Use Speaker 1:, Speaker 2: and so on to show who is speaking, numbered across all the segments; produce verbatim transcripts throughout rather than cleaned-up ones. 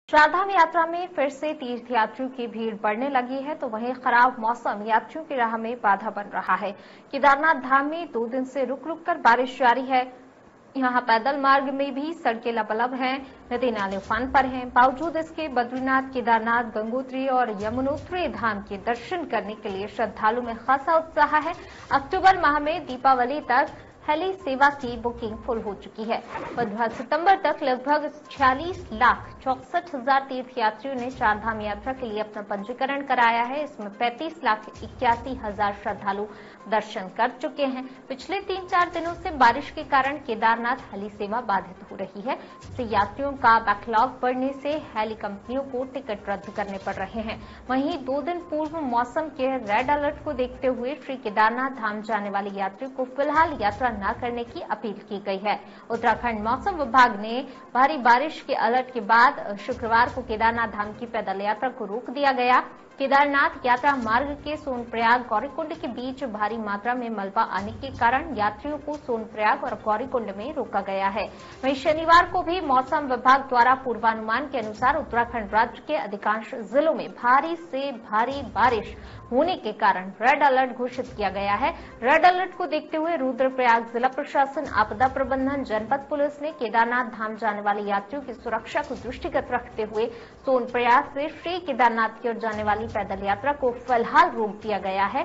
Speaker 1: चारधाम यात्रा में फिर से तीर्थयात्रियों की भीड़ बढ़ने लगी है, तो वहीं खराब मौसम यात्रियों की राह में बाधा बन रहा है। केदारनाथ धाम में दो दिन से रुक रुक कर बारिश जारी है। यहां पैदल मार्ग में भी सड़कें लबालब हैं, नदी नाले उफान पर हैं। बावजूद इसके बद्रीनाथ, केदारनाथ, गंगोत्री और यमुनोत्री धाम के दर्शन करने के लिए श्रद्धालुओं में खासा उत्साह है। अक्टूबर माह में दीपावली तक हेली सेवा की बुकिंग फुल हो चुकी है। पंद्रह सितंबर तक लगभग छियालीस लाख चौसठ हजार तीर्थयात्रियों ने चारधाम यात्रा के लिए अपना पंजीकरण कराया है। इसमें पैंतीस लाख इक्यासी हजार श्रद्धालु दर्शन कर चुके हैं। पिछले तीन चार दिनों से बारिश के कारण केदारनाथ हेली सेवा बाधित हो रही है। इससे यात्रियों का बैकलॉग बढ़ने से हेली कंपनियों को टिकट रद्द करने पड़ रहे हैं। वहीं दो दिन पूर्व मौसम के रेड अलर्ट को देखते हुए श्री केदारनाथ धाम जाने वाले यात्रियों को फिलहाल यात्रा न करने की अपील की गई है। उत्तराखंड मौसम विभाग ने भारी बारिश के अलर्ट के बाद शुक्रवार को केदारनाथ धाम की पैदल यात्रा को रोक दिया गया। केदारनाथ यात्रा मार्ग के सोनप्रयाग गौरीकुंड के बीच भारी मात्रा में मलबा आने के कारण यात्रियों को सोनप्रयाग और गौरीकुंड में रोका गया है। वहीं शनिवार को भी मौसम विभाग द्वारा पूर्वानुमान के अनुसार उत्तराखंड राज्य के अधिकांश जिलों में भारी से भारी बारिश होने के कारण रेड अलर्ट घोषित किया गया है। रेड अलर्ट को देखते हुए रुद्रप्रयाग जिला प्रशासन, आपदा प्रबंधन, जनपद पुलिस ने केदारनाथ धाम जाने वाले यात्रियों की सुरक्षा को दृष्टिगत रखते हुए सोनप्रयाग से श्री केदारनाथ की ओर जाने वाली पैदल यात्रा को फिलहाल रोक दिया गया है।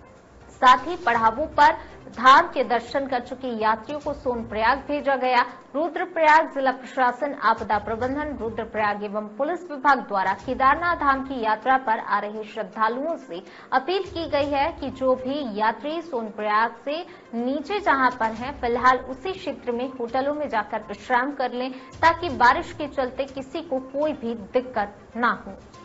Speaker 1: साथ ही पड़ावों पर धाम के दर्शन कर चुके यात्रियों को सोनप्रयाग भेजा गया। रुद्रप्रयाग जिला प्रशासन, आपदा प्रबंधन, रुद्रप्रयाग एवं पुलिस विभाग द्वारा केदारनाथ धाम की यात्रा पर आ रहे श्रद्धालुओं से अपील की गई है कि जो भी यात्री सोनप्रयाग से नीचे जहां पर हैं, फिलहाल उसी क्षेत्र में होटलों में जाकर विश्राम कर लें, ताकि बारिश के चलते किसी को कोई भी दिक्कत न हो।